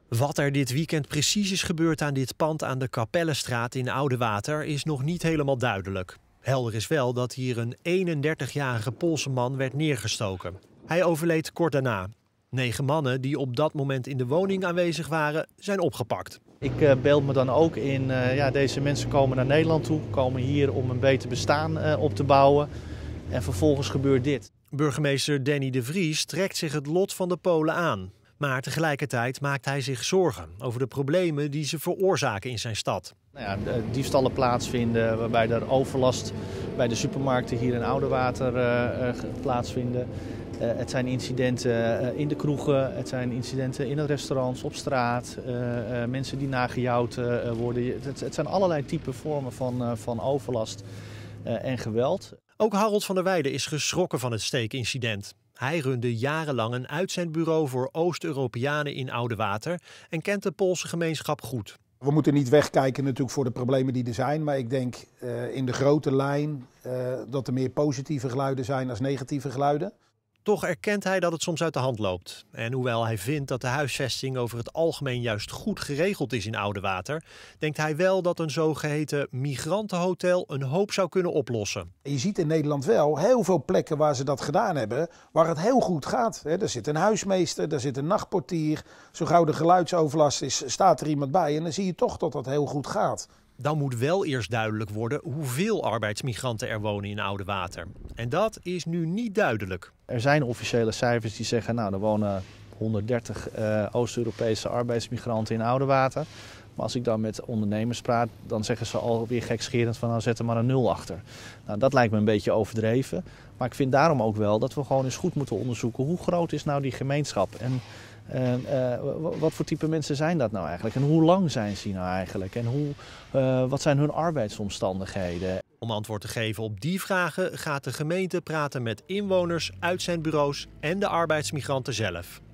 Wat er dit weekend precies is gebeurd aan dit pand aan de Kapellenstraat in Oudewater is nog niet helemaal duidelijk. Helder is wel dat hier een 31-jarige Poolse man werd neergestoken. Hij overleed kort daarna. 9 mannen die op dat moment in de woning aanwezig waren, zijn opgepakt. Ik beeld me dan ook in, deze mensen komen naar Nederland toe, komen hier om een beter bestaan op te bouwen. En vervolgens gebeurt dit. Burgemeester Danny de Vries trekt zich het lot van de Polen aan. Maar tegelijkertijd maakt hij zich zorgen over de problemen die ze veroorzaken in zijn stad. Diefstallen plaatsvinden, waarbij er overlast bij de supermarkten hier in Oudewater plaatsvinden. Het zijn incidenten in de kroegen, het zijn incidenten in de restaurants, op straat. Mensen die nagejouwd worden. Het zijn allerlei typen vormen van overlast en geweld. Ook Harold van der Weijden is geschrokken van het steekincident. Hij runde jarenlang een uitzendbureau voor Oost-Europeanen in Oudewater en kent de Poolse gemeenschap goed. We moeten niet wegkijken natuurlijk voor de problemen die er zijn. Maar ik denk in de grote lijn dat er meer positieve geluiden zijn dan negatieve geluiden. Toch erkent hij dat het soms uit de hand loopt. En hoewel hij vindt dat de huisvesting over het algemeen juist goed geregeld is in Oudewater, denkt hij wel dat een zogeheten migrantenhotel een hoop zou kunnen oplossen. Je ziet in Nederland wel heel veel plekken waar ze dat gedaan hebben, waar het heel goed gaat. Er zit een huismeester, er zit een nachtportier. Zo gauw de geluidsoverlast is, staat er iemand bij en dan zie je toch dat dat heel goed gaat. Dan moet wel eerst duidelijk worden hoeveel arbeidsmigranten er wonen in Oudewater. En dat is nu niet duidelijk. Er zijn officiële cijfers die zeggen, er wonen 130 Oost-Europese arbeidsmigranten in Oudewater. Maar als ik dan met ondernemers praat, dan zeggen ze alweer gekscherend van zet er maar een 0 achter. Dat lijkt me een beetje overdreven. Maar ik vind daarom ook wel dat we gewoon eens goed moeten onderzoeken hoe groot is nou die gemeenschap. En wat voor type mensen zijn dat nou eigenlijk? En hoe lang zijn ze nou eigenlijk? En wat zijn hun arbeidsomstandigheden? Om antwoord te geven op die vragen gaat de gemeente praten met inwoners, uitzendbureaus en de arbeidsmigranten zelf.